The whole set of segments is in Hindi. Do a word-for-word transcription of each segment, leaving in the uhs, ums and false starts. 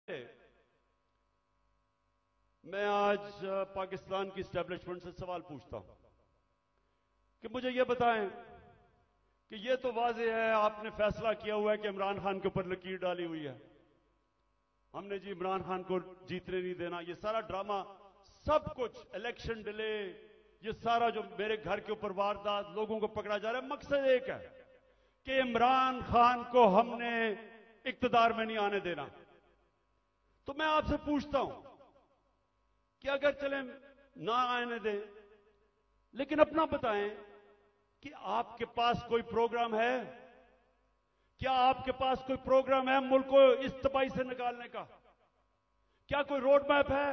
मैं आज पाकिस्तान की स्टैब्लिशमेंट से सवाल पूछता हूं कि मुझे यह बताएं कि यह तो वाज़ेह है, आपने फैसला किया हुआ है कि इमरान खान के ऊपर लकीर डाली हुई है, हमने जी इमरान खान को जीतने नहीं देना, ये सारा ड्रामा, सब कुछ, इलेक्शन डिले, ये सारा जो मेरे घर के ऊपर वारदात, लोगों को पकड़ा जा रहा है, मकसद एक है कि इमरान खान को हमने इक्तदार में नहीं आने देना। तो मैं आपसे पूछता हूं कि अगर चले ना आने दें, लेकिन अपना बताएं कि आपके पास कोई प्रोग्राम है? क्या आपके पास कोई प्रोग्राम है मुल्क को इस तबाही से निकालने का? क्या कोई रोड मैप है?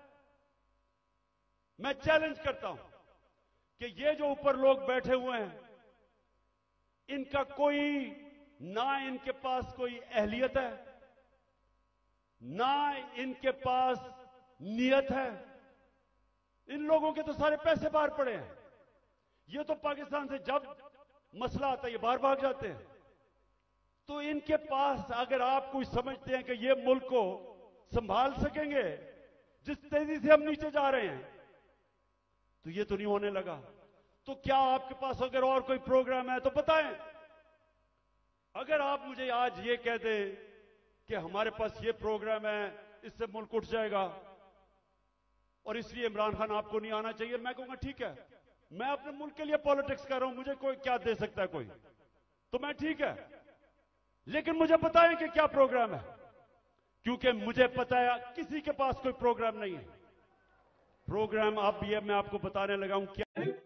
मैं चैलेंज करता हूं कि ये जो ऊपर लोग बैठे हुए हैं, इनका कोई, ना इनके पास कोई अहलियत है, ना इनके पास नियत है। इन लोगों के तो सारे पैसे बाहर पड़े हैं। ये तो पाकिस्तान से जब मसला आता है ये बाहर भाग जाते हैं। तो इनके पास, अगर आप कोई समझते हैं कि ये मुल्क को संभाल सकेंगे जिस तेजी से हम नीचे जा रहे हैं, तो ये तो नहीं होने लगा। तो क्या आपके पास अगर और कोई प्रोग्राम है तो बताएं। अगर आप मुझे आज ये कह दें कि हमारे पास ये प्रोग्राम है, इससे मुल्क उठ जाएगा और इसलिए इमरान खान आपको नहीं आना चाहिए, मैं कहूंगा ठीक है, मैं अपने मुल्क के लिए पॉलिटिक्स कर रहा हूं, मुझे कोई क्या दे सकता है कोई, तो मैं ठीक है, लेकिन मुझे बताएं कि क्या प्रोग्राम है, क्योंकि मुझे पता है किसी के पास कोई प्रोग्राम नहीं है। प्रोग्राम अब ये मैं आपको बताने लगा हूं क्या है।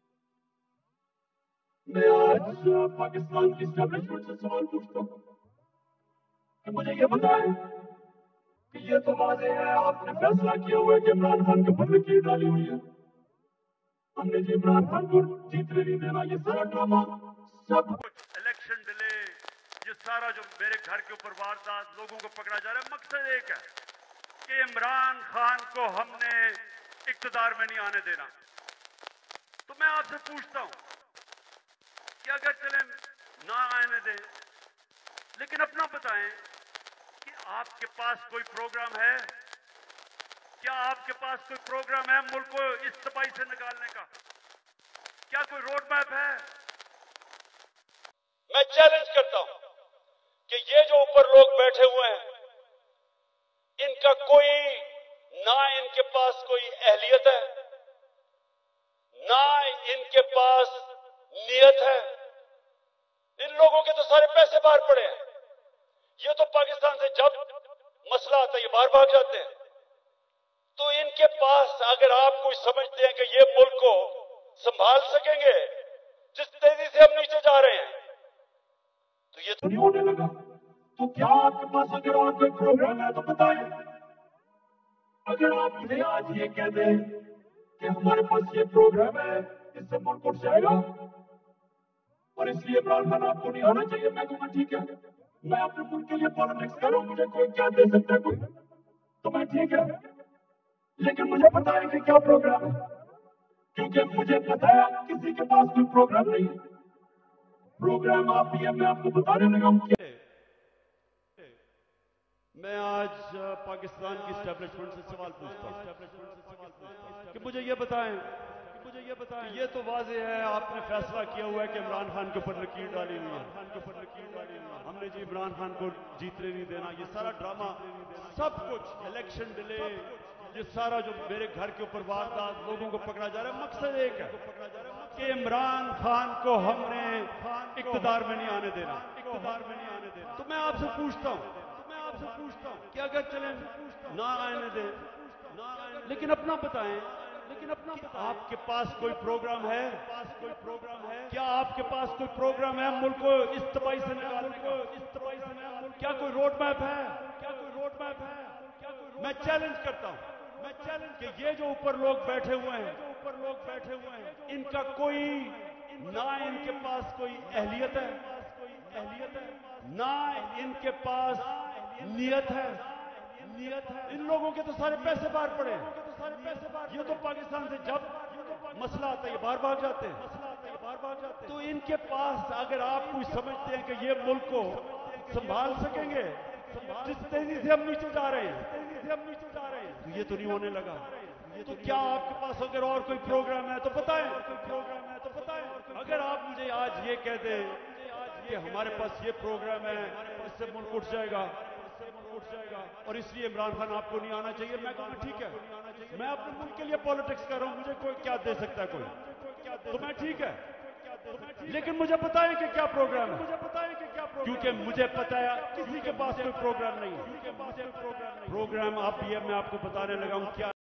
मैं आज पाकिस्तान की स्टैब्लिशमेंट से सवाल पूछता हूं कि मुझे ये बताएं कि ये तो वाज़ेह है, आपने फैसला किया हुआ है कि इमरान खान के ऊपर लकीर डाली हुई है, हमने जी इमरान खान को जीतने नहीं देना, ये सारा ड्रामा, सब कुछ, इलेक्शन डिले, ये सारा जो मेरे घर के ऊपर वारदात, लोगों को पकड़ा जा रहा है, मकसद एक है कि इमरान खान को हमने इक्तदार में नहीं आने देना। तो मैं आपसे पूछता हूं कि अगर चले ना आने दें, लेकिन अपना बताएं कि आपके पास कोई प्रोग्राम है? क्या आपके पास कोई प्रोग्राम है मुल्क को इस तबाही से निकालने का? क्या कोई रोड मैप है? मैं चैलेंज करता हूं कि ये जो ऊपर लोग बैठे हुए हैं, इनका कोई, ना इनके पास कोई अहलियत है, ना इनके पास नियत है। इन लोगों के तो सारे पैसे बाहर पड़े हैं। ये तो पाकिस्तान से जब मसला आता है ये बाहर भाग जाते हैं। तो इनके पास, अगर आप कोई समझते हैं कि ये मुल्क को संभाल सकेंगे जिस तेजी से हम नीचे जा रहे हैं, तो ये तो नहीं होने लगा। तो क्या आपके पास अगर और कोई प्रोग्राम है तो बताएं। अगर आप मुझे आज ये कह दें कि हमारे पास ये प्रोग्राम है, इससे मुल्क उठ जाएगा और इसलिए इमरान खान आपको नहीं आना चाहिए, मैं कहूंगा ठीक है, मैं अपने मुल्क के लिए पॉलिटिक्स कर रहा हूं, मुझे कोई क्या दे सकता है कोई, तो मैं ठीक है, लेकिन मुझे बताएं कि क्या प्रोग्राम है, क्योंकि मुझे पता है किसी के पास कोई प्रोग्राम नहीं है। प्रोग्राम आप भी है, मैं आपको बताने लगा हूं क्या। मैं आज पाकिस्तान की स्टैब्लिशमेंट से सवाल पूछता हूं कि मुझे ये बताएं मुझे ये बताएं ये तो वाज़ेह है, आपने फैसला किया हुआ है कि इमरान खान के ऊपर लकीर डाली हुई है, हमने जी इमरान खान को जीतने नहीं देना, ये सारा ड्रामा, सब कुछ, इलेक्शन डिले, ये सारा जो मेरे घर के ऊपर वारदात, लोगों को पकड़ा जा रहा है, मकसद एक है कि इमरान खान को हमने इक्तदार में नहीं आने देना, इक्तदार में नहीं आने देना। तो मैं आपसे पूछता हूं मैं आपसे पूछता हूं कि अगर चले ना आने दें, लेकिन अपना बताएं लेकिन अपना बताएं आपके पास कोई प्रोग्राम है? पास कोई प्रोग्राम है? क्या आपके पास कोई प्रोग्राम है मुल्क को इस तबाही से निकालने का? इस तबाही से निकालने, क्या कोई रोड मैप है? क्या कोई रोड मैप है? क्या कोई, मैं चैलेंज करता हूं मैं चैलेंज कि ये जो ऊपर लोग बैठे हुए हैं, जो ऊपर लोग बैठे हुए हैं, इनका कोई, ना इनके पास कोई अहलियत है, अहलियत है, ना इनके पास नियत है, नियत है। इन लोगों के तो सारे पैसे बाहर पड़े हैं। ये तो पाकिस्तान से जब मसला आता है ये बाहर भाग जाते हैं। तो इनके पास, अगर आप कोई समझते हैं कि ये मुल्क को संभाल सकेंगे जिस तेजी से हम नीचे जा रहे हैं, तेजी से हम नीचे जा रहे हैं, तो ये तो नहीं होने लगा। ये तो क्या आपके पास अगर और कोई प्रोग्राम है तो बताएं, कोई प्रोग्राम है तो बताएं। अगर आप मुझे आज ये कह दें कि हमारे पास ये प्रोग्राम है, इससे मुल्क उठ जाएगा, उठ जाएगा और इसलिए इमरान खान आपको नहीं आना चाहिए, मैं कहूँगा ठीक है, मैं अपने मुल्क के लिए पॉलिटिक्स कर रहा हूँ, मुझे कोई क्या दे सकता है कोई, तो मैं ठीक है, लेकिन मुझे बताएं कि क्या प्रोग्राम है, मुझे बताएं कि क्या प्रोग्राम, क्योंकि मुझे पता है किसी के पास कोई प्रोग्राम नहीं है। प्रोग्राम अब ये मैं आपको बताने लगा हूँ क्या